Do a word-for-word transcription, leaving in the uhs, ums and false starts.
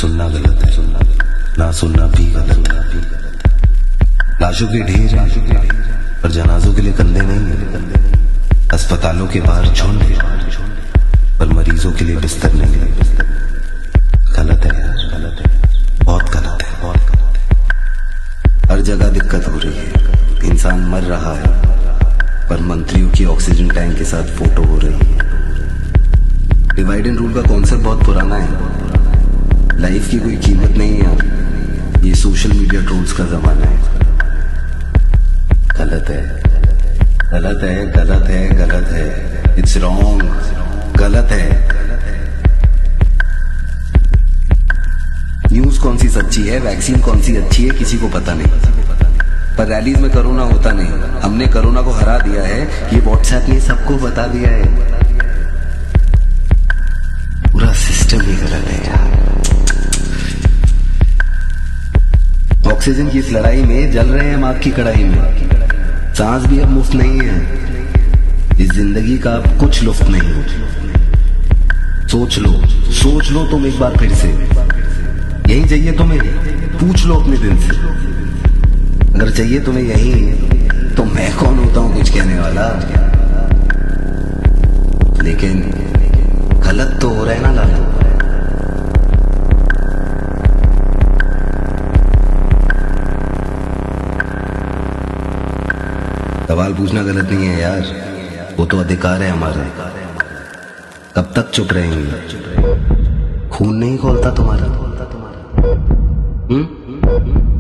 सुनना गलत है, सुनना ना सुनना भी गलत है। लाशों के ढेर हैं पर जनाजों के लिए कंधे नहीं है। अस्पतालों के बाहर झुंड है पर मरीजों के लिए बिस्तर नहीं है। गलत है यार, गलत है, बहुत गलत है, बहुत गलत है। हर जगह दिक्कत हो रही है, इंसान मर रहा है पर मंत्रियों की ऑक्सीजन टैंक के साथ फोटो हो रही है। डिवाइड एंड रूल का कॉन्सेप्ट बहुत पुराना है। लाइफ की कोई कीमत नहीं है यार, ये सोशल मीडिया ट्रोल्स का जमाना है। गलत है, गलत है, गलत है, गलत है, इट्स रॉन्ग, गलत है। न्यूज कौन सी सच्ची है, वैक्सीन कौन सी अच्छी है, किसी को पता नहीं। पर रैलीज में कोरोना होता नहीं। हमने कोरोना को हरा दिया है, ये व्हाट्सएप ने सबको बता दिया है। पूरा सिस्टम ही गलत है यार। ऑक्सीजन की इस लड़ाई में जल रहे हैं हम आग की कड़ाई में। सांस भी अब मुफ्त नहीं है, इस जिंदगी का अब कुछ लुफ्त नहीं है। सोच लो, सोच लो तुम एक बार फिर से, यही चाहिए तुम्हें, पूछ लो अपने दिल से। अगर चाहिए तुम्हें यही तो मैं कौन होता हूं कुछ कहने वाला। लेकिन गलत तो हो रहा है ना लालू। सवाल पूछना गलत नहीं है यार, वो तो अधिकार है हमारा। कब तक चुप रहेंगे? खून नहीं खोलता तुम्हारा। हम्म